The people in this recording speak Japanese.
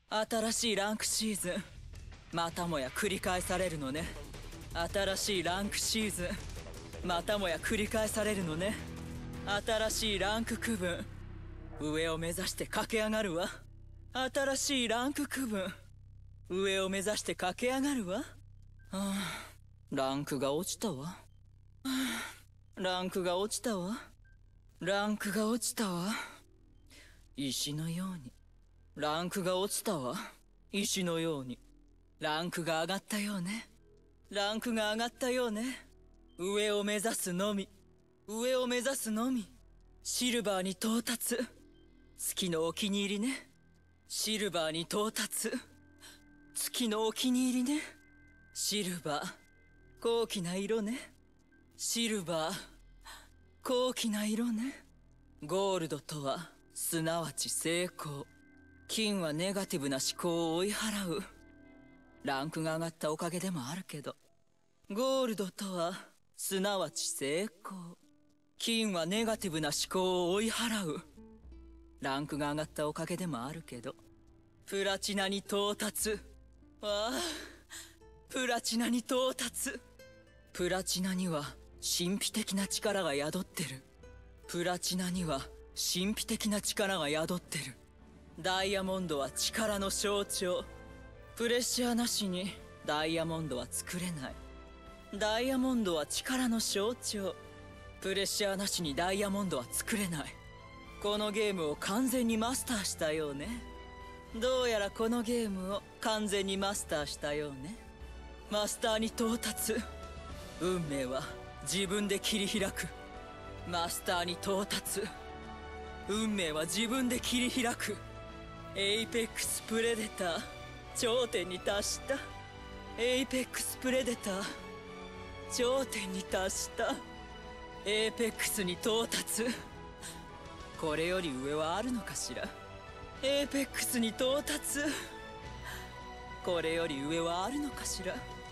新しいランクシーズン、またもや繰り返されるのね。新しいランクシーズン、またもや繰り返されるのね。新しいランク区分、上を目指して駆け上がるわ。新しいランク区分、上を目指して駆け上がるわ。ランクが落ちたわ。ランクが落ちたわ。ランクが落ちたわ。石のように。ランクが落ちたわ。石のように。ランクが上がったようね。ランクが上がったようね。上を目指すのみ。上を目指すのみ。シルバーに到達。月のお気に入りね。シルバーに到達。月のお気に入りね。シルバー。高貴な色ね。シルバー。高貴な色ね。ゴールドとは、すなわち成功。金はネガティブな思考を追い払う。ランクが上がったおかげでもあるけど、ゴールドとは、すなわち成功。金はネガティブな思考を追い払う。ランクが上がったおかげでもあるけど、プラチナに到達。ああ、プラチナに到達。プラチナには神秘的な力が宿ってる。プラチナには神秘的な力が宿ってる。ダイヤモンドは力の象徴。プレッシャーなしにダイヤモンドは作れない。ダイヤモンドは力の象徴。プレッシャーなしにダイヤモンドは作れない。このゲームを完全にマスターしたようね。どうやらこのゲームを完全にマスターしたようね。マスターに到達。運命は自分で切り開く。マスターに到達。運命は自分で切り開く。エイペックスプレデター、頂点に達した。エイペックスプレデター、頂点に達した。エイペックスに到達。これより上はあるのかしら。エイペックスに到達。これより上はあるのかしら。